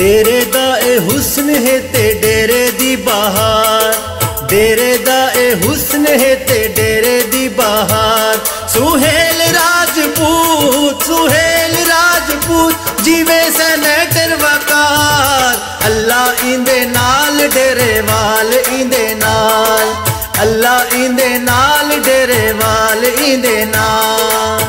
डेरे दा ए हुस्न है ते डेरे दी बहार, डेरे दा ए हुस्न है ते डेरे दी बहार। सुहेल राजपूत, सुहेल राजपूत जीवे सैनेटर वकार। अल्लाह इंदे नाल डेरे वाल इंदे नाल, अल्लाह इंदे नाल डेरे वाल इंदे नाल।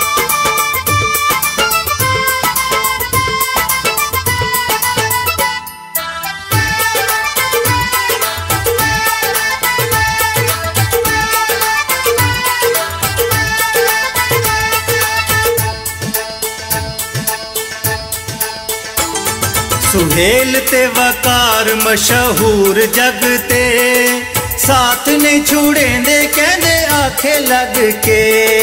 सुहेल ते वकार मशहूर जग ते, साथ नहीं छुड़ेंदे कहंदे आखे लग के।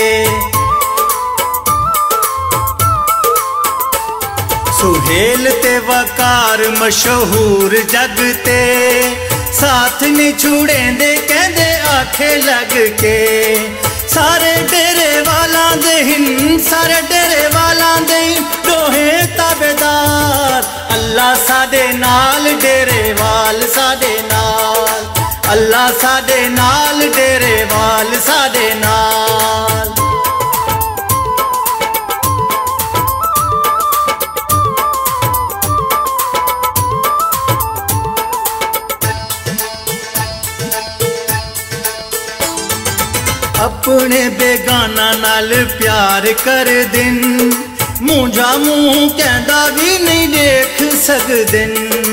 सुहेल ते वकार मशहूर जग ते, साथ नहीं छुड़ेंदे कहंदे आखे लग के। सारे डेरे वालां दे हिन, सारे डेरे वालां दे दोहे ताबेदार। अल्लाह साडे नाल डेरे वाल साडे नाल, अल्लाह साडे नाल डेरे वाल साडे नाल। अपने बेगाना नाल प्यार कर दिन, मूंझा मुंह कहंदा भी नहीं देख सकदिन।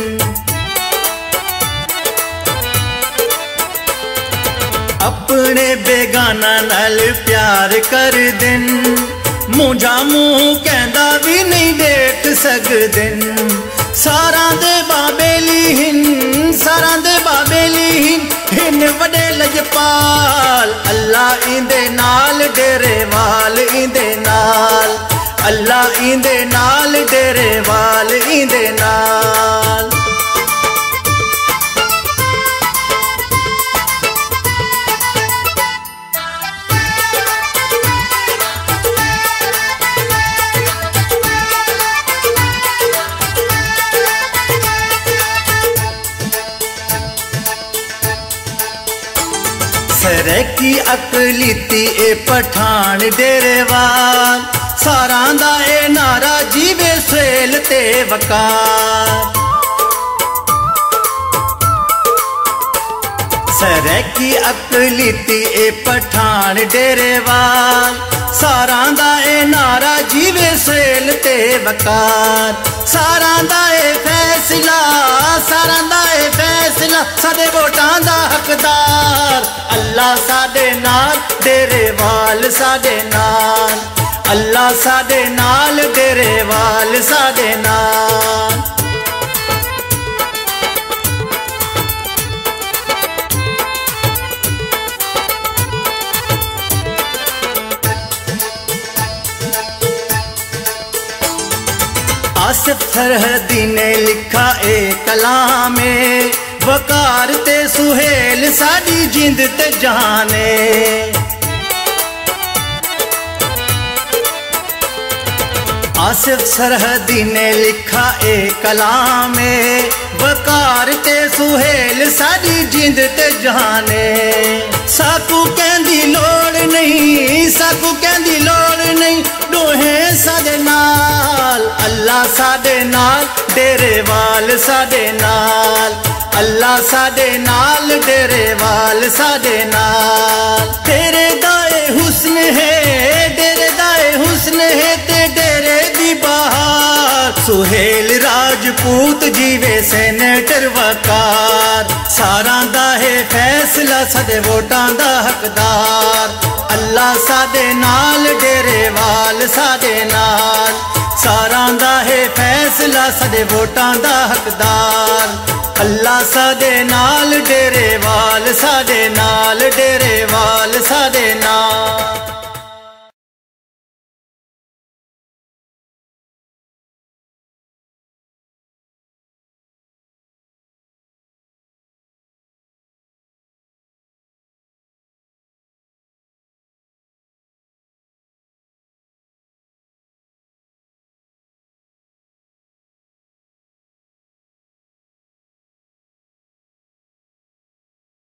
अपने बेगाना नाल प्यार कर दिन, मूंझा मुंह कहंदा भी नहीं देख सकदिन। सारा दे बाबेली हिन, सारा दे बाबेली हिन, हिन वडे लजपाल। अल्लाह इंदे नाल डेरे वाल इंदे नाल, अल्लाह इंदे नाल डेरे वाल इंदे नाल। सरकी अकलीती ए पठान डेरे वाल, सारा दा ए नारा जीवे सुहेल ते वकार। सरकी अकलीती ए पठान डेरे वाल, सारा दा ए नारा जीवे सुहेल ते वकार। सारा दा ए फैसला, सारा दा ए फैसला, साडे वोटां दा हकदार। अल्लाह साडे नाल डेरे वाल साडे नाल, अल्लाह साडे नाल डेरे वाल साडे नाल। आसिफ सरहदी ने लिखा ए कलामे, वकार ते सुहेल साडी जिंद ते जाने। आसिफ सरहदी ने लिखा ए कलामे, वकार ते सुहेल साडी जिंद ते जाने। साकू कहंदी लोड़ नहीं, साकू कहंदी लोड़ नहीं, दोहे साडे नाल। अल्लाह साडे नाल डेरे वाल साडे नाल, अल्लाह साडे नाल डेरे वाल साडे नाल। तेरे दाए हुस्न है, डेरे दाए हुस्न है ते डेरे दी बहार। सुहेल राजपूत जीवे सैनेटर वकार। सारा दा है फैसला साडे वोटां दा हकदार। अल्लाह साडे नाल डेरे वाल साडे नाल। सारा दा है फैसला साडे वोटां दा हकदार। अल्लाह साडे नाल डेरे वाल साडे नाल, डेरे वाल साडे नाल।